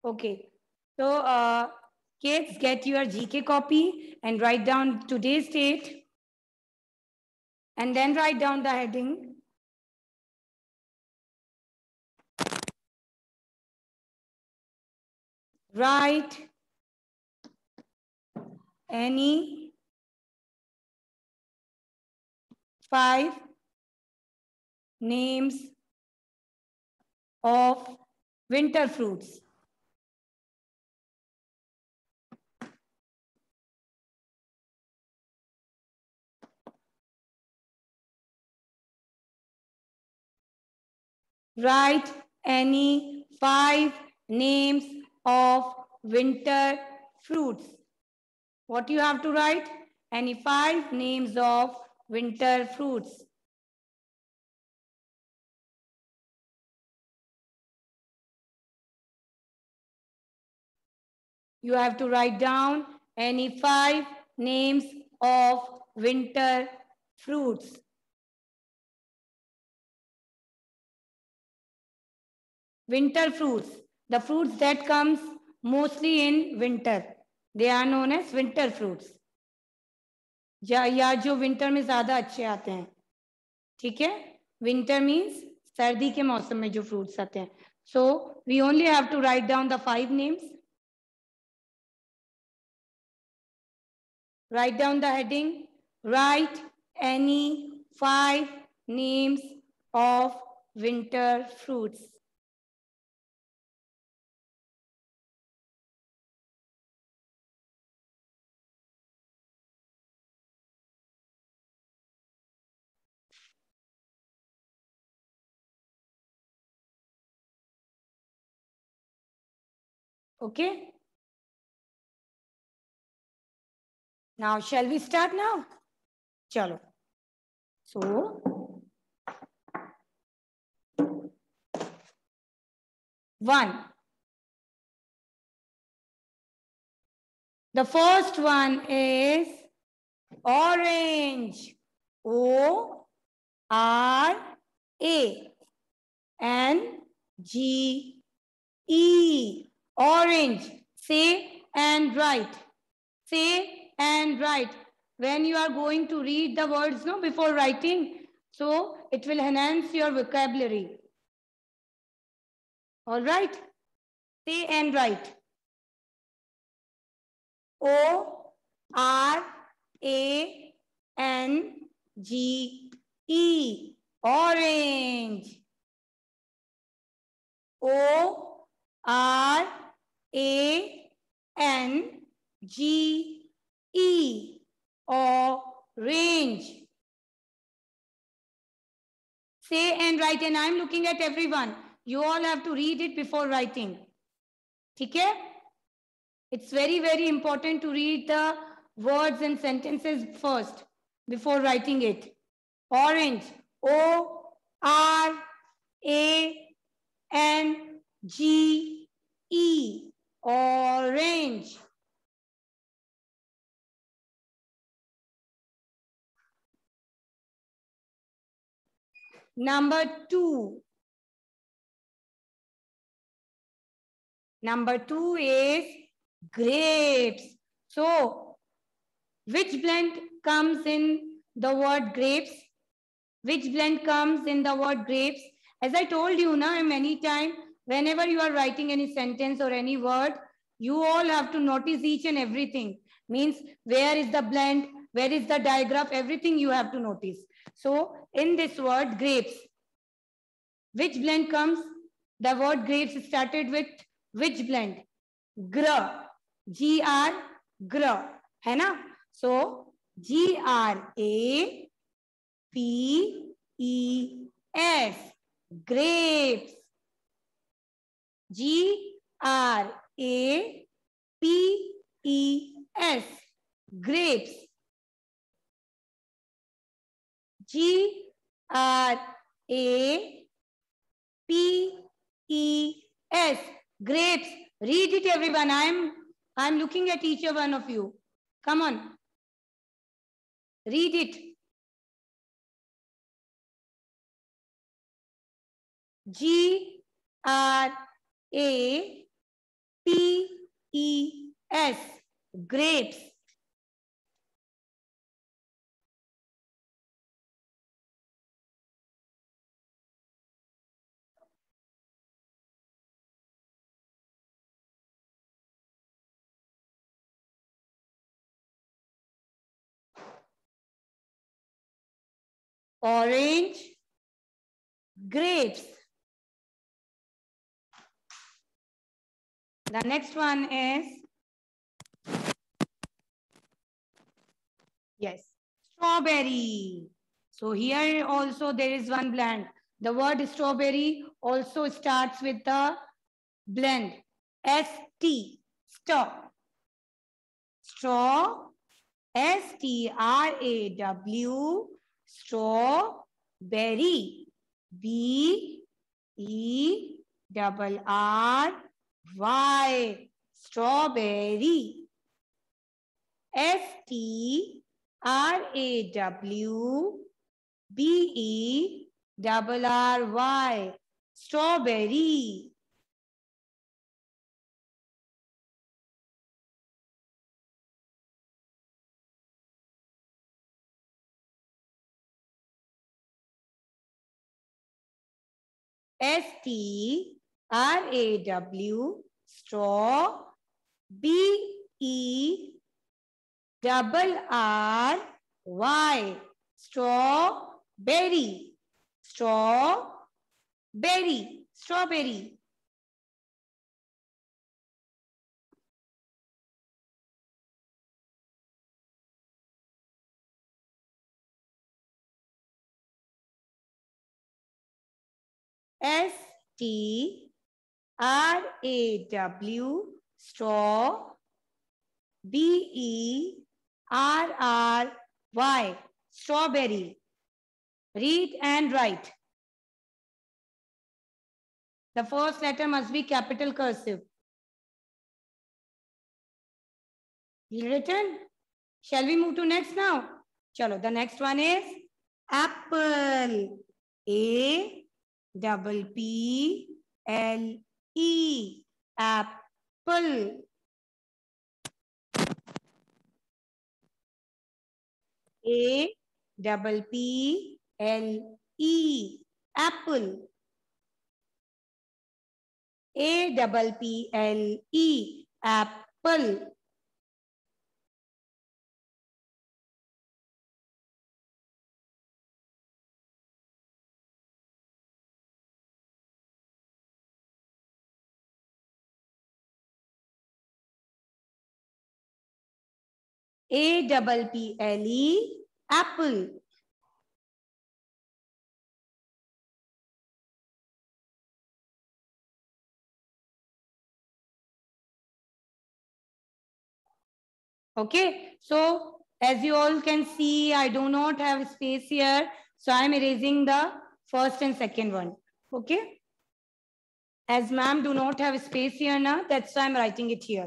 Okay. So, kids, get your GK copy and write down today's date. And then write down the heading. Write any 5 names of winter fruits. Write any 5 names of winter fruits. What you have to write? Any 5 names of winter fruits. You have to write down any 5 names of winter fruits. Winter fruits, the fruits that comes mostly in winter, they are known as winter fruits. या जो winter में ज्यादा अच्छे आते हैं, ठीक है. Winter means सर्दी के मौसम में जो फ्रूट्स आते हैं. So we only have to write down the 5 names. Write down the heading. Write any 5 names of winter fruits. Okay. Now, shall we start now? Chalo. So, 1. The first one is orange. O-R-A-N-G-E. Orange. Say and write. Say and write. When you are going to read the words, no, before writing, so it will enhance your vocabulary. All right? Say and write. O-R-A-N-G-E. Orange. O-R-A-N-G-E. Orange. Say and write, and I'm looking at everyone. You all have to read it before writing. Okay? It's very, very important to read the words and sentences first before writing it. Orange. O-R-A-N-G-E. Orange. Number 2. Number 2 is grapes. So, which blend comes in the word grapes? Which blend comes in the word grapes? As I told you now many times, whenever you are writing any sentence or any word, you all have to notice each and everything. Means where is the blend, where is the digraph, everything you have to notice. So in this word grapes, which blend comes? The word grapes started with which blend? Gr. G-R, gr. है ना? So G-R-A-P-E-S. Grapes. G-R-A-P-E-S. Grapes. G-R-A-P-E-S. Grapes. Read it, everyone. I'm looking at each one of you. Come on. Read it. G-R-A-P-E-S. Grapes. Orange. Grapes. The next one is, yes, strawberry. So here also there is one blend. The word strawberry also starts with the blend. S-T, straw. Straw, S-T-R-A-W, strawberry. B-E-R-R-Y, strawberry. S-T-R-A-W-B-E-R-R-Y, strawberry. S-T-R-A-W, straw, B-E-R-R-Y, strawberry. Strawberry. Strawberry. S-T-R-A-W, straw, B-E-R-R-Y, strawberry. Read and write. The first letter must be capital cursive. Written? Shall we move to next now? Chalo, the next one is apple. A-P-P-L-E. Apple. A-P-P-L-E. Apple. A-P-P-L-E. Apple. A-P-P-L-E. Apple. Okay, so as you all can see, I do not have space here. So I'm erasing the first and second one. Okay. As ma'am do not have space here now, that's why I'm writing it here.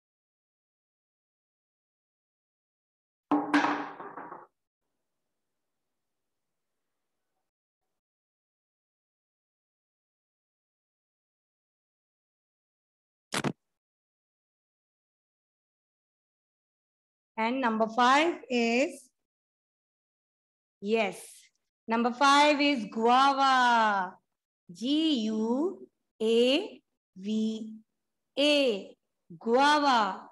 And number 5 is, yes, number 5 is guava. G-U-A-V-A. Guava.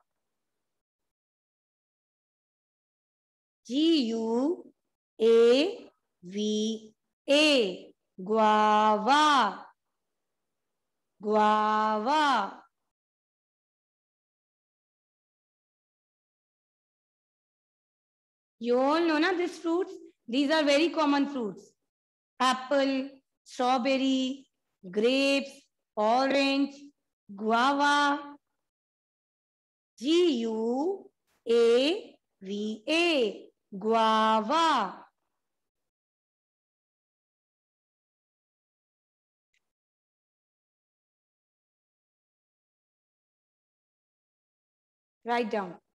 G-U-A-V-A. Guava. Guava. You all know na these fruits? These are very common fruits. Apple, strawberry, grapes, orange, guava. G-U-A-V-A. Guava. Write down.